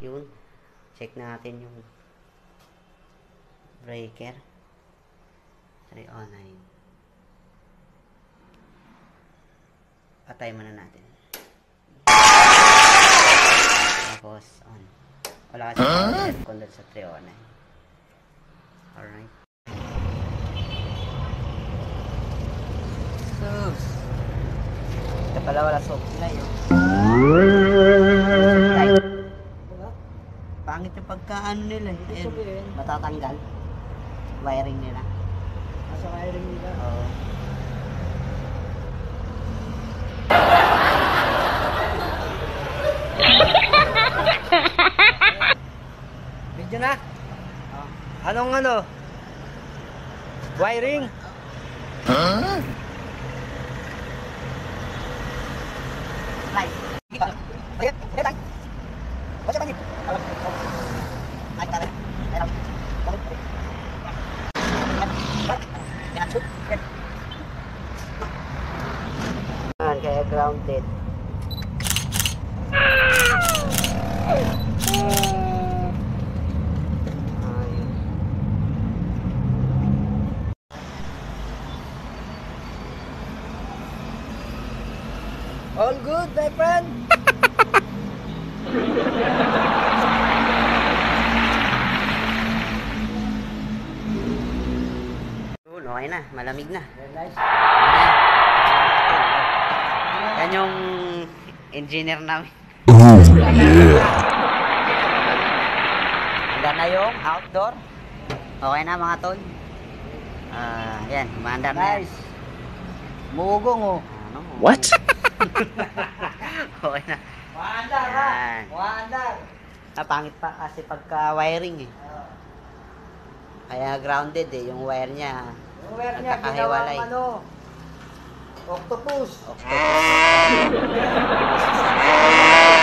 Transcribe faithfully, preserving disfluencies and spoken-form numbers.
Yun. Check natin yung breaker. three oh nine. Patay muna natin. Tapos on. Wala kasi huh? Aircon doon sa three oh nine. Alright. Sus. Ito pala wala supply yun. Pangit yung pagkaano nila. Ayun, matatanggal. Wiring nila. Nasa wiring nila? Oo. Medyo na? Oh. Anong ano? Wiring? Huh? Light. Ayun, ayun. Basta tangin. Ay, tara. Ayun. Ayan, kaya grounded. All good, my friend. Yun, okay na. Malamig na. Very nice. Yan yung engineer namin. Oh, yeah. Handa na yung outdoor. Okay na mga tol. Ah, uh, yan, maandar na. Nice. Mugong oh. Ano? What? Okay na. Waandar ha. Waandar. Ah, pangit pa kasi pagka wiring eh. Kaya grounded eh, yung wire niya. Yung wire niya, ginawang ano, octopus. Octopus.